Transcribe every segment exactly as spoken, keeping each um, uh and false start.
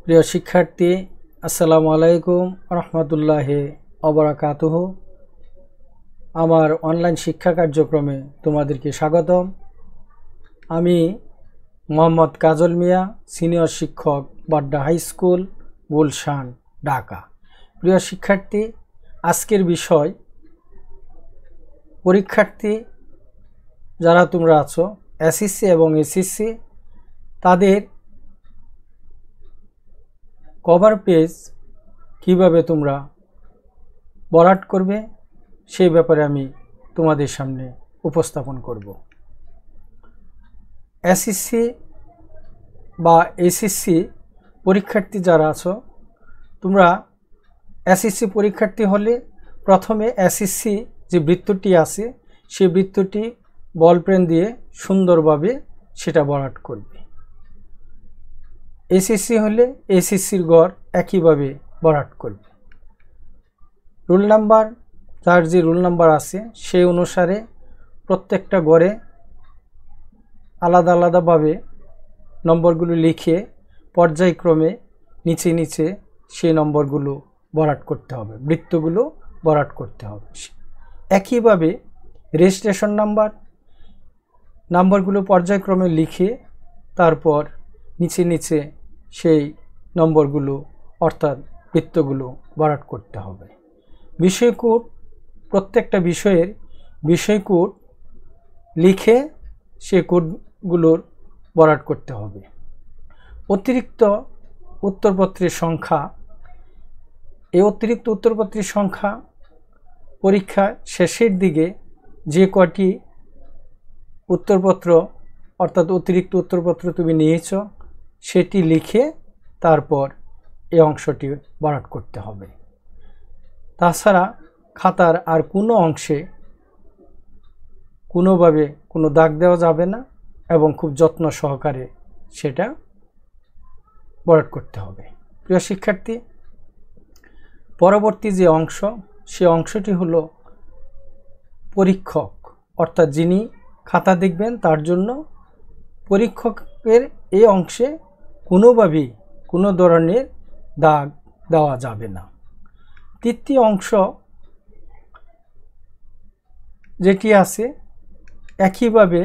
প্রিয় শিক্ষার্থী, আসসালামু আলাইকুম রহমতুল্লাহি ওবারাকাতুহু। আমার অনলাইন শিক্ষা কার্যক্রমে তোমাদেরকে স্বাগতম। আমি মোহাম্মদ কাজল মিয়া, সিনিয়র শিক্ষক, বাড্ডা হাই স্কুল, গুলশান, ঢাকা। প্রিয় শিক্ষার্থী, আজকের বিষয় পরীক্ষার্থী যারা তোমরা আছো এসএসসি এবং এসএসসি, তাদের কভার পেজ কিভাবে তোমরা ভরাট করবে সেই ব্যাপারে আমি তোমাদের সামনে উপস্থাপন করব। এসএসসি বা এসএসসি পরীক্ষার্থী যারা আছো, তোমরা এসএসসি পরীক্ষার্থী হলে প্রথমে এসএসসি যে বৃত্তটি আছে সেই বৃত্তটি বল পেন দিয়ে সুন্দরভাবে সেটা ভরাট করবে। এসএসসি হলে এসএসসির গড় একইভাবে ভরাট করবে। রুল নাম্বার, যার যে রুল নাম্বার আছে সেই অনুসারে প্রত্যেকটা গড়ে আলাদা আলাদাভাবে নম্বরগুলো লিখে পর্যায়ক্রমে নিচে নিচে সেই নম্বরগুলো ভরাট করতে হবে, বৃত্তগুলো ভরাট করতে হবে। একইভাবে রেজিস্ট্রেশন নাম্বার নাম্বারগুলো পর্যায়ক্রমে লিখে তারপর নিচে নিচে সেই নম্বরগুলো অর্থাৎ বৃত্তগুলো ভরাট করতে হবে। বিষয়কোড, প্রত্যেকটা বিষয়ের বিষয়কোড লিখে সেই কোডগুলোর ভরাট করতে হবে। অতিরিক্ত উত্তরপত্রের সংখ্যা, এই অতিরিক্ত উত্তরপত্রের সংখ্যা পরীক্ষা শেষের দিকে যে কটি উত্তরপত্র অর্থাৎ অতিরিক্ত উত্তরপত্র তুমি নিয়েছ সেটি লিখে তারপর এই অংশটি ভরাট করতে হবে। তাছাড়া খাতার আর কোনো অংশে কোনোভাবে কোনো দাগ দেওয়া যাবে না এবং খুব যত্ন সহকারে সেটা ভরাট করতে হবে। প্রিয় শিক্ষার্থী, পরবর্তী যে অংশ সে অংশটি হলো পরীক্ষক অর্থাৎ যিনি খাতা দেখবেন তার জন্য পরীক্ষকের এই অংশে কোনোভাবেই কোনো ধরনের দাগ দেওয়া যাবে না। তৃতীয় অংশ যেটি আছে একইভাবে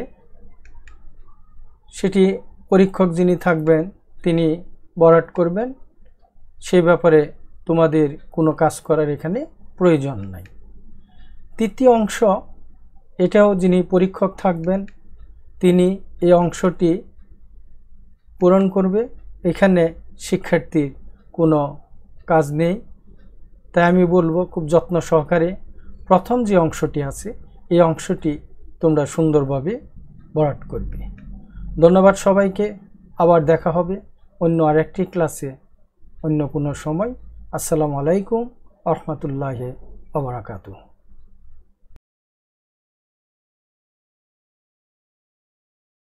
সেটি পরীক্ষক যিনি থাকবেন তিনি ভরাট করবেন, সেই ব্যাপারে তোমাদের কোনো কাজ করার এখানে প্রয়োজন নাই। তৃতীয় অংশ, এটাও যিনি পরীক্ষক থাকবেন তিনি এই অংশটি পূরণ করবে। এখানে শিক্ষার্থীর কোনো কাজ নেই, তাই আমি বলবো খুব যত্ন সহকারে প্রথম যে অংশটি আছে এই অংশটি তোমরা সুন্দরভাবে ভরাট করবে। ধন্যবাদ সবাইকে। আবার দেখা হবে অন্য আরেকটি ক্লাসে অন্য কোনো সময়। আসসালামু আলাইকুম রহমতুল্লাহি ওয়া বারাকাতুহু।